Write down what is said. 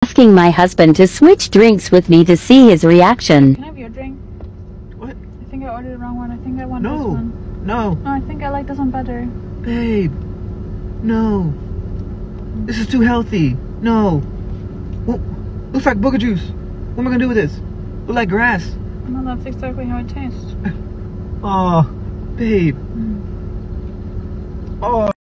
asking my husband to switch drinks with me to see his reaction. Can I have your drink? What? I think I ordered the wrong one. I think I want this No. one. No. No, I think I like this one better. Babe. No. This is too healthy. No. Well, looks like booger juice. What am I gonna do with this? Look like grass. No, that's exactly how it tastes. Oh, babe. Oh.